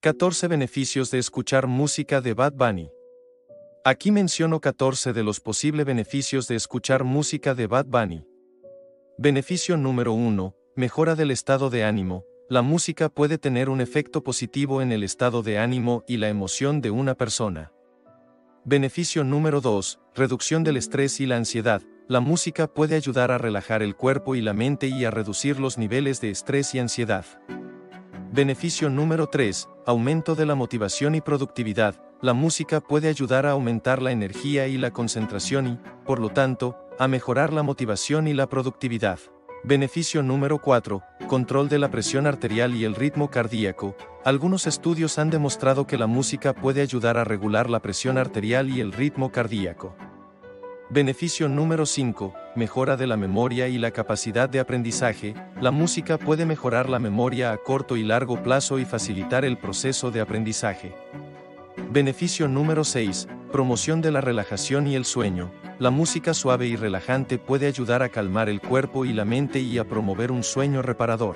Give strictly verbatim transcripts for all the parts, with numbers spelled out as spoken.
catorce beneficios de escuchar música de Bad Bunny. Aquí menciono catorce de los posibles beneficios de escuchar música de Bad Bunny. Beneficio número uno. Mejora del estado de ánimo. La música puede tener un efecto positivo en el estado de ánimo y la emoción de una persona. Beneficio número dos. Reducción del estrés y la ansiedad. La música puede ayudar a relajar el cuerpo y la mente y a reducir los niveles de estrés y ansiedad. Beneficio número tres. Aumento de la motivación y productividad. La música puede ayudar a aumentar la energía y la concentración y, por lo tanto, a mejorar la motivación y la productividad. Beneficio número cuatro. Control de la presión arterial y el ritmo cardíaco. Algunos estudios han demostrado que la música puede ayudar a regular la presión arterial y el ritmo cardíaco. Beneficio número cinco. Mejora de la memoria y la capacidad de aprendizaje. La música puede mejorar la memoria a corto y largo plazo y facilitar el proceso de aprendizaje. Beneficio número seis. Promoción de la relajación y el sueño. La música suave y relajante puede ayudar a calmar el cuerpo y la mente y a promover un sueño reparador.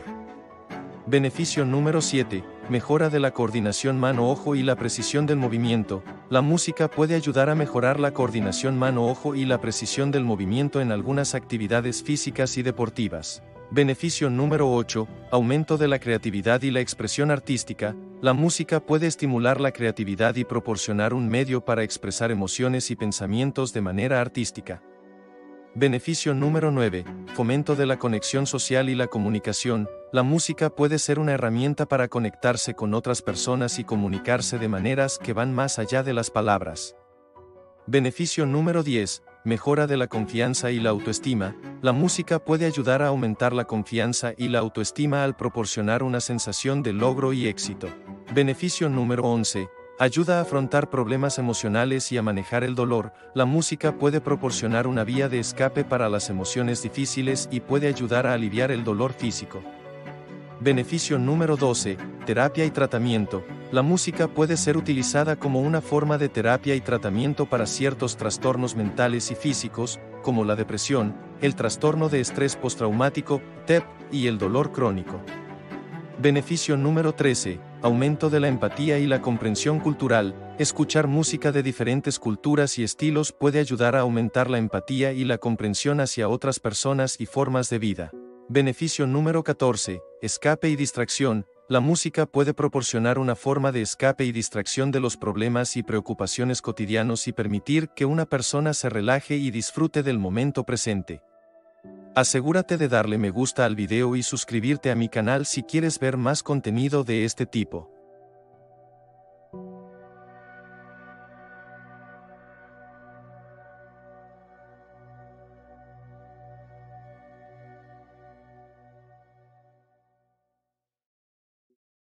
Beneficio número siete. Mejora de la coordinación mano-ojo y la precisión del movimiento. La música puede ayudar a mejorar la coordinación mano-ojo y la precisión del movimiento en algunas actividades físicas y deportivas. Beneficio número ocho. Aumento de la creatividad y la expresión artística. La música puede estimular la creatividad y proporcionar un medio para expresar emociones y pensamientos de manera artística. Beneficio número nueve. Fomento de la conexión social y la comunicación. La música puede ser una herramienta para conectarse con otras personas y comunicarse de maneras que van más allá de las palabras. Beneficio número diez. Mejora de la confianza y la autoestima. La música puede ayudar a aumentar la confianza y la autoestima al proporcionar una sensación de logro y éxito. Beneficio número once. Ayuda a afrontar problemas emocionales y a manejar el dolor. La música puede proporcionar una vía de escape para las emociones difíciles y puede ayudar a aliviar el dolor físico. Beneficio número doce. Terapia y tratamiento. La música puede ser utilizada como una forma de terapia y tratamiento para ciertos trastornos mentales y físicos, como la depresión, el trastorno de estrés postraumático, T E P, y el dolor crónico. Beneficio número trece. Aumento de la empatía y la comprensión cultural. Escuchar música de diferentes culturas y estilos puede ayudar a aumentar la empatía y la comprensión hacia otras personas y formas de vida. Beneficio número catorce. Escape y distracción. La música puede proporcionar una forma de escape y distracción de los problemas y preocupaciones cotidianos y permitir que una persona se relaje y disfrute del momento presente. Asegúrate de darle me gusta al video y suscribirte a mi canal si quieres ver más contenido de este tipo.